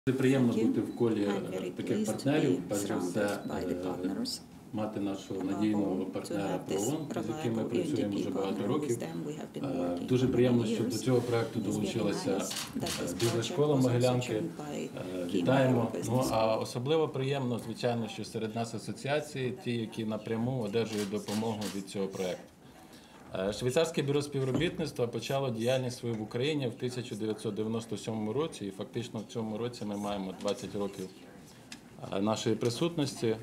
Дуже приємно бути в колі таких партнерів, перш за все мати нашого надійного партнера ПРООН, з яким ми працюємо вже багато років. Дуже приємно, що до цього проєкту долучилася бізнес-школа Могилянки. Вітаємо. Ну, а особливо приємно, звичайно, що серед нас асоціації, ті, які напряму одержують допомогу від цього проєкту. Швейцарське бюро співробітництва почало діяльність свою в Україні в 1997 році, і фактично в цьому році ми маємо 20 років нашої присутності.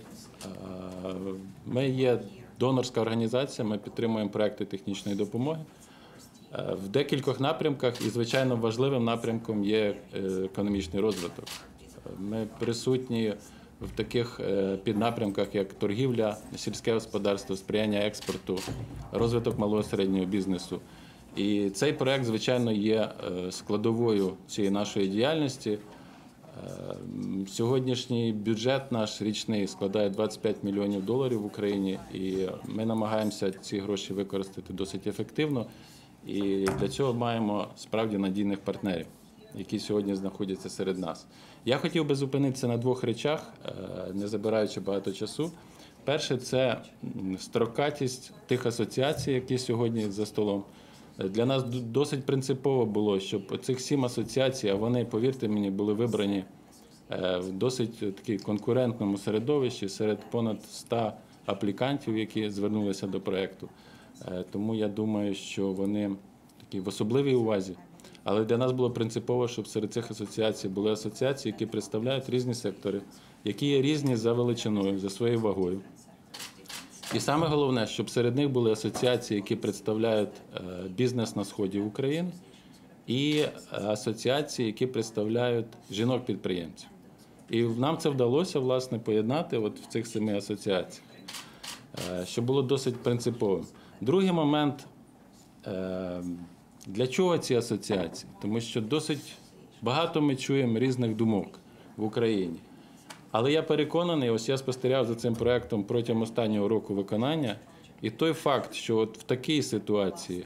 Ми є донорська організація, ми підтримуємо проекти технічної допомоги в декількох напрямках, і, звичайно, важливим напрямком є економічний розвиток. Ми присутні в таких піднапрямках, як торгівля, сільське господарство, сприяння експорту, розвиток малого і середнього бізнесу. І цей проект, звичайно, є складовою цієї нашої діяльності. Сьогоднішній бюджет наш річний складає $25 мільйонів в Україні, і ми намагаємося ці гроші використати досить ефективно. І для цього маємо справді надійних партнерів, які сьогодні знаходяться серед нас. Я хотів би зупинитися на двох речах, не забираючи багато часу. Перше – це строкатість тих асоціацій, які сьогодні за столом. Для нас досить принципово було, щоб цих 7 асоціацій, а вони, повірте мені, були вибрані в досить такій конкурентному середовищі серед понад 100 аплікантів, які звернулися до проєкту. Тому я думаю, що вони такі в особливій увазі. Але для нас було принципово, щоб серед цих асоціацій були асоціації, які представляють різні сектори, які є різні за величиною, за своєю вагою. І саме головне, щоб серед них були асоціації, які представляють бізнес на сході України, і асоціації, які представляють жінок-підприємців. І нам це вдалося, власне, поєднати от в цих 7 асоціаціях, що було досить принциповим. Другий момент – для чого ці асоціації? Тому що досить багато ми чуємо різних думок в Україні. Але я переконаний, ось я спостерігав за цим проєктом протягом останнього року виконання, і той факт, що от в такій ситуації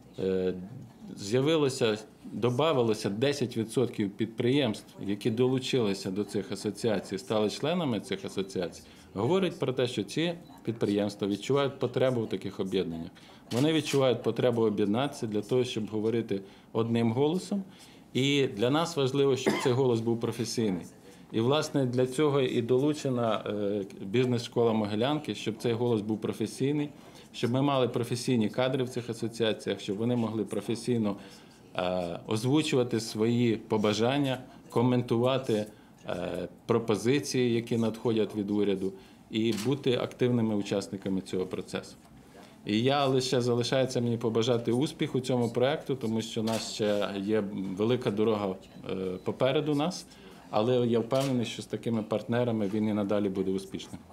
додавалося 10% підприємств, які долучилися до цих асоціацій, стали членами цих асоціацій, говорить про те, що ці підприємства відчувають потребу в таких об'єднаннях. Вони відчувають потребу об'єднатися для того, щоб говорити одним голосом. І для нас важливо, щоб цей голос був професійний. І, власне, для цього і долучена бізнес-школа Могилянки, щоб цей голос був професійний, щоб ми мали професійні кадри в цих асоціаціях, щоб вони могли професійно озвучувати свої побажання, коментувати пропозиції, які надходять від уряду, і бути активними учасниками цього процесу. І залишається мені побажати успіху цьому проєкту, тому що у нас ще є велика дорога попереду нас, але я впевнений, що з такими партнерами він і надалі буде успішним.